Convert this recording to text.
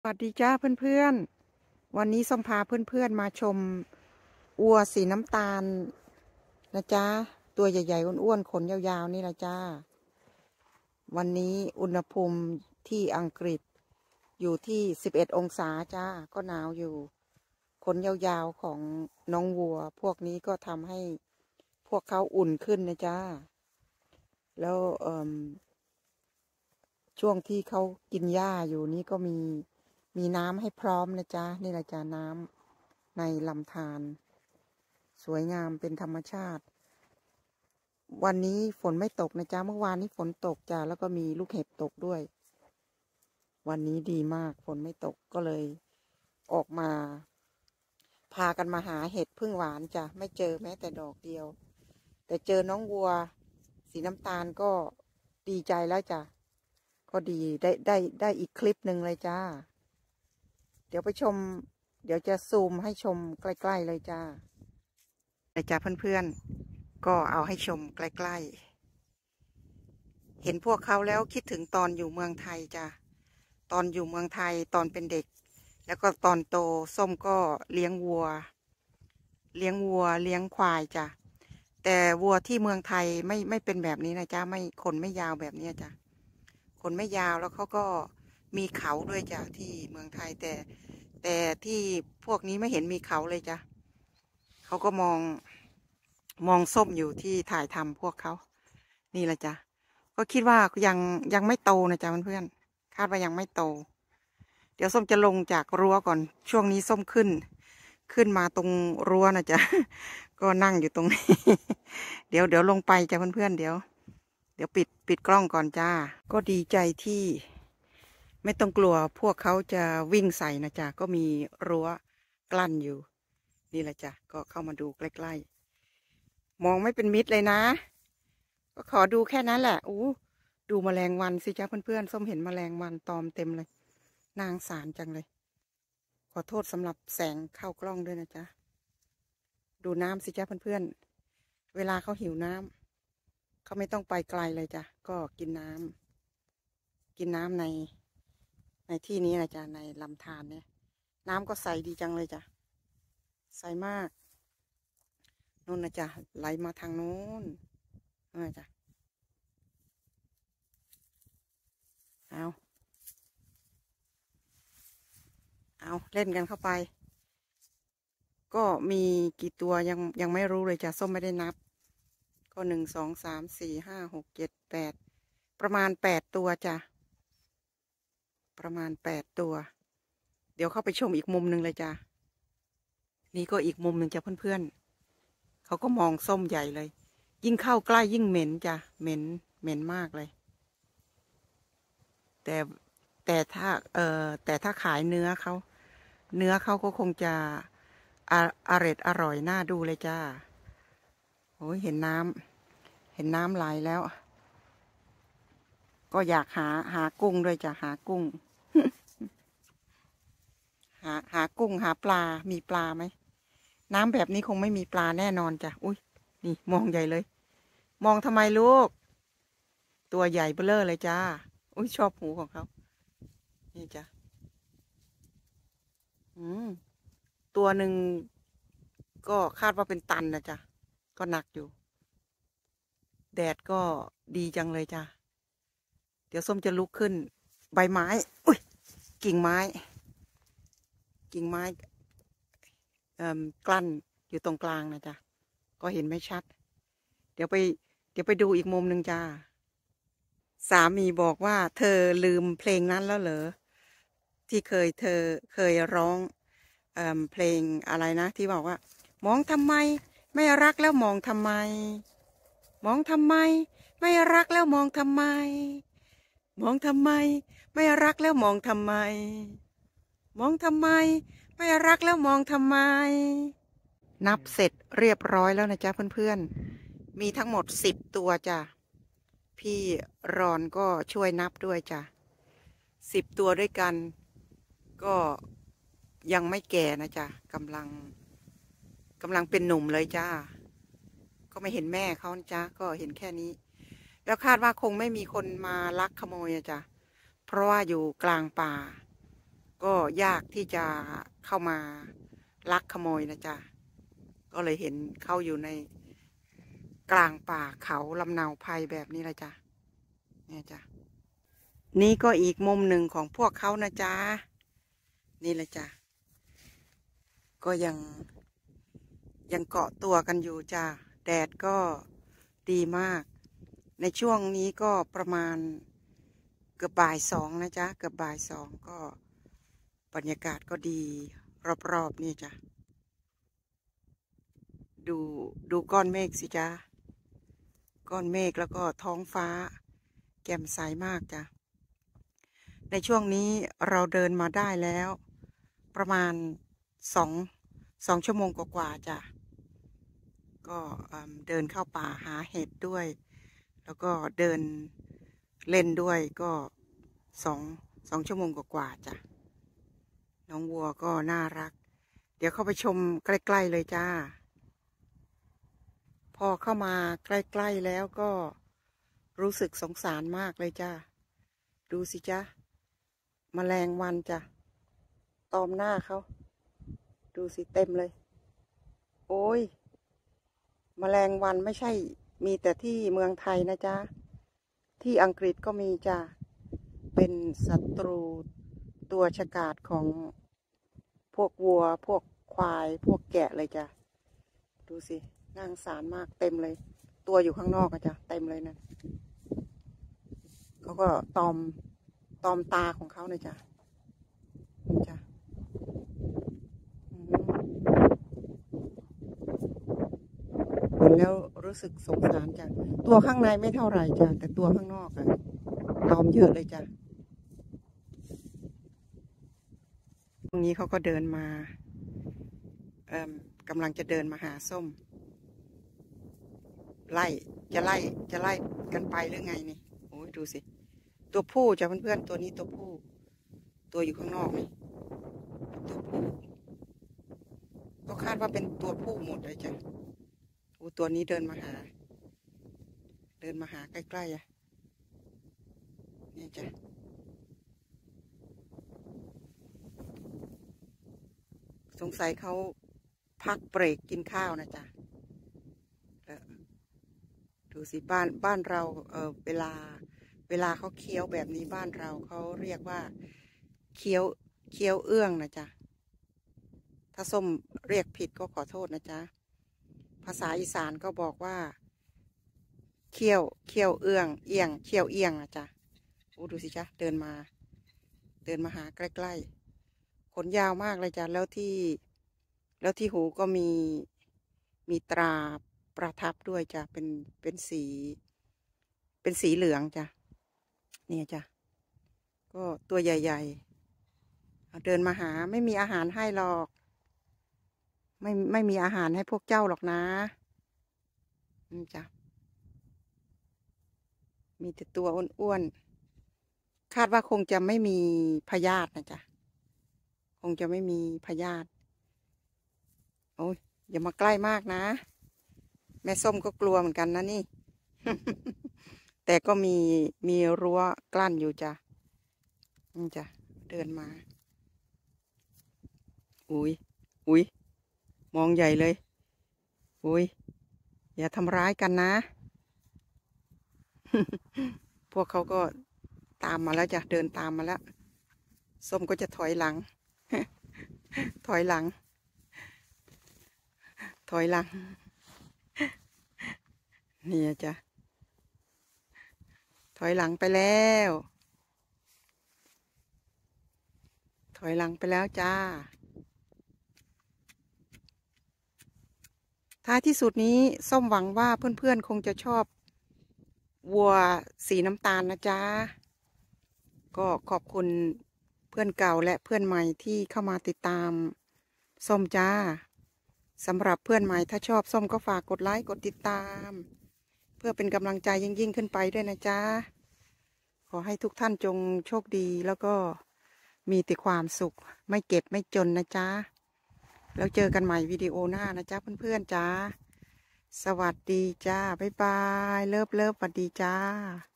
สวัสดีจ้าเพื่อนๆวันนี้ส้มพาเพื่อนๆมาชมวัวสีน้ำตาลนะจ๊ะตัวใหญ่ๆอ้วนๆขนยาวๆนี่นะจ้าวันนี้อุณหภูมิที่อังกฤษอยู่ที่11 องศาจ้าก็หนาวอยู่ขนยาวๆของน้องวัวพวกนี้ก็ทำให้พวกเขาอุ่นขึ้นนะจ้าแล้วช่วงที่เขากินหญ้าอยู่นี้ก็มีน้ำให้พร้อมนะจ๊ะนี่แหละจ้ะน้ำในลำธารสวยงามเป็นธรรมชาติวันนี้ฝนไม่ตกนะจ๊ะเมื่อวานนี้ฝนตกจ้ะแล้วก็มีลูกเห็บตกด้วยวันนี้ดีมากฝนไม่ตกก็เลยออกมาพากันมาหาเห็ดพึ่งหวานจ้ะไม่เจอแม้แต่ดอกเดียวแต่เจอน้องวัวสีน้ำตาลก็ดีใจแล้วจ้ะก็ดีได้อีกคลิปหนึ่งเลยจ้าเดี๋ยวไปชมเดี๋ยวจะซูมให้ชมใกล้ๆเลยจ้าเลยจ้าเพื่อนๆก็เอาให้ชมใกล้ๆเห็นพวกเขาแล้วคิดถึงตอนอยู่เมืองไทยจ้าตอนอยู่เมืองไทยตอนเป็นเด็กแล้วก็ตอนโตส้มก็เลี้ยงวัวเลี้ยงควายจ้ะแต่วัวที่เมืองไทยไม่เป็นแบบนี้นะจ้าไม่ขนไม่ยาวแบบนี้จ้ะขนไม่ยาวแล้วเขาก็มีเขาด้วยจ้ะที่เมืองไทยแต่ที่พวกนี้ไม่เห็นมีเขาเลยจ้ะเขาก็มองส้มอยู่ที่ถ่ายทำพวกเขานี่แหละจ้ะก็คิดว่ายังไม่โตนะจ๊ะเพื่อนๆคาดว่ายังไม่โตเดี๋ยวส้มจะลงจากรั้วก่อนช่วงนี้ส้มขึ้นมาตรงรั้วนะจ๊ะก็นั่งอยู่ตรงนี้เดี๋ยวลงไปจ้ะเพื่อนๆเดี๋ยวปิดกล้องก่อนจ้าก็ดีใจที่ไม่ต้องกลัวพวกเขาจะวิ่งใส่นะจ๊ะก็มีรั้วกลั้นอยู่นี่แหละจ้ะก็เข้ามาดูใกล้ๆมองไม่เป็นมิตรเลยนะก็ขอดูแค่นั้นแหละดูแมลงวันสิจ้าเพื่อนๆส้มเห็นแมลงวันตอมเต็มเลยนางสารจังเลยขอโทษสำหรับแสงเข้ากล้องด้วยนะจ๊ะดูน้ำสิจ้าเพื่อนๆเวลาเขาหิวน้ำเขาไม่ต้องไปไกลเลยจ้ะก็กินน้ำในที่นี้นะจ๊ะในลำธารเนี่ยน้ำก็ใสดีจังเลยจ้ะใสมากนู่นนะจ๊ะไหลมาทางนู้นนะจ๊ะเอาเล่นกันเข้าไปก็มีกี่ตัวยังไม่รู้เลยจ้ะส้มไม่ได้นับก็1 2 3 4 5 6 7 8ประมาณ8 ตัวจ้ะประมาณ8 ตัวเดี๋ยวเข้าไปชมอีกมุมหนึ่งเลยจ้ะนี่ก็อีกมุมหนึ่งจ้ะเพื่อนๆเขาก็มองส้มใหญ่เลยยิ่งเข้าใกล้ยิ่งเหม็นจ้ะเหม็นมากเลยแต่แต่ถ้าขายเนื้อเขาก็คงจะอร่อยน่าดูเลยจ้าโอ้ยเห็นน้ำไหลแล้วก็อยากหากุ้งด้วยจ้ะหากุ้ง หากุ้งหาปลามีปลาไหมน้ำแบบนี้คงไม่มีปลาแน่นอนจ้ะอุ้ยนี่มองใหญ่เลยมองทำไมลูกตัวใหญ่เบ้อเร่อเลยจ้าอุ้ยชอบหูของเขานี่จ้ะตัวหนึ่งก็คาดว่าเป็นตันนะจ๊ะก็หนักอยู่แดดก็ดีจังเลยจ้ะเดี๋ยวส้มจะลุกขึ้นใบไม้อุ้ยกิ่งไม้กลั้นอยู่ตรงกลางนะจ๊ะก็เห็นไม่ชัดเดี๋ยวไปดูอีกมุมหนึ่งจ้าสามีบอกว่าเธอลืมเพลงนั้นแล้วเหรอที่เธอเคยร้องเพลงอะไรนะที่บอกว่ามองทำไมไม่รักแล้วมองทำไมมองทำไมไม่รักแล้วมองทำไมมองทำไมไม่รักแล้วมองทำไมมองทำไมไม่รักแล้วมองทำไมนับเสร็จเรียบร้อยแล้วนะจ๊ะเพื่อนๆมีทั้งหมด10 ตัวจ้ะพี่รอนก็ช่วยนับด้วยจ้ะ10 ตัวด้วยกันก็ยังไม่แก่นะจ๊ะกำลังเป็นหนุ่มเลยจ้าก็ไม่เห็นแม่เขาจ้าก็เห็นแค่นี้แล้วคาดว่าคงไม่มีคนมาลักขโมยจ้ะเพราะว่าอยู่กลางป่าก็ยากที่จะเข้ามาลักขโมยนะจ๊ะก็เลยเห็นเขาอยู่ในกลางป่าเขาลำเนาไพรแบบนี้ละจ๊ะเนี่ยจ๊ะนี่ก็อีกมุมหนึ่งของพวกเขานะจ๊ะนี่ละจ๊ะก็ยังเกาะตัวกันอยู่จ้ะแดดก็ดีมากในช่วงนี้ก็ประมาณเกือบบ่ายสองนะจ๊ะเกือบบ่ายสองก็บรรยากาศก็ดีรอบๆนี่จ้ะดูก้อนเมฆสิจ๊ะก้อนเมฆแล้วก็ท้องฟ้าแจ่มใสมากจ้ะในช่วงนี้เราเดินมาได้แล้วประมาณสองชั่วโมงกว่าๆจ้ะก็เดินเข้าป่าหาเห็ดด้วยแล้วก็เดินเล่นด้วยก็สองชั่วโมงกว่าๆจ้ะน้องวัวก็น่ารักเดี๋ยวเข้าไปชมใกล้ๆเลยจ้าพอเข้ามาใกล้ๆแล้วก็รู้สึกสงสารมากเลยจ้าดูสิจ้าแมลงวันจ้ะตอมหน้าเขาดูสิเต็มเลยโอ้ยแมลงวันไม่ใช่มีแต่ที่เมืองไทยนะจ๊ะที่อังกฤษก็มีจ้ะเป็นศัตรูตัวฉกาจของพวกวัวพวกควายพวกแกะเลยจ้ะดูสิน่าสงสารมากเต็มเลยตัวอยู่ข้างนอกอะจ้ะเต็มเลยนะเขาก็ตอมตาของเขาเลยจ้ะนี่จ้ะเห็นแล้วรู้สึกสงสารจ้ะตัวข้างในไม่เท่าไหร่จ้ะแต่ตัวข้างนอกอะตอมเยอะเลยจ้ะตรงนี้เขาก็เดินมากำลังจะเดินมาหาส้มจะไล่กันไปหรือไงนี่โอ้ยดูสิตัวผู้จ้ะเพื่อนๆตัวนี้ตัวผู้ตัวอยู่ข้างนอกนี่ตัวผู้ก็คาดว่าเป็นตัวผู้หมดเลยจ้ะโอ้ตัวนี้เดินมาหาใกล้ๆอ่ะนี่จ้ะสงสัยเขาพักเบรกกินข้าวนะจ๊ะดูสิบ้านเราเวลาเขาเคี้ยวแบบนี้บ้านเราเขาเรียกว่าเคี้ยวเอื้องนะจ๊ะถ้าส้มเรียกผิดก็ขอโทษนะจ๊ะภาษาอีสานก็บอกว่าเคี้ยวเอื้องเอียงเคี้ยวเอียงนะจ๊ะโอ้ดูสิจ๊ะเดินมาหาใกล้ๆขนยาวมากเลยจ้ะแล้วที่หูก็มีตราประทับด้วยจ้ะเป็นสีเหลืองจ้ะเนี่ยจ้ะก็ตัวใหญ่ๆเดินมาหาไม่มีอาหารให้หรอกไม่มีอาหารให้พวกเจ้าหรอกนะจ้ะมีแต่ตัวอ้วนๆคาดว่าคงจะไม่มีพยาธินะจ๊ะคงจะไม่มีพยาธิโอ้ยอย่ามาใกล้มากนะแม่ส้มก็กลัวเหมือนกันนะนี่ แต่ก็มีรั้วกลั้นอยู่จ้ะนี่จ้ะเดินมาอุ้ยมองใหญ่เลยอุ้ยอย่าทำร้ายกันนะ พวกเขาก็ตามมาแล้วจ้ะเดินตามมาแล้วส้มก็จะถอยหลัง ถอยหลังนี่จ้ะถอยหลังไปแล้วจ้าท้ายที่สุดนี้ส้มหวังว่าเพื่อนๆคงจะชอบวัวสีน้ำตาลนะจ๊ะก็ขอบคุณเพื่อนเก่าและเพื่อนใหม่ที่เข้ามาติดตามส้มจ้าสำหรับเพื่อนใหม่ถ้าชอบส้มก็ฝากกดไลค์กดติดตามเพื่อเป็นกำลังใจยิ่งขึ้นไปด้วยนะจ๊ะขอให้ทุกท่านจงโชคดีแล้วก็มีแต่ความสุขไม่เก็บไม่จนนะจ๊ะแล้วเจอกันใหม่วิดีโอหน้านะจ๊ะเพื่อนๆจ้าสวัสดีจ้าบ๊ายบายเลิฟสวัสดีจ้า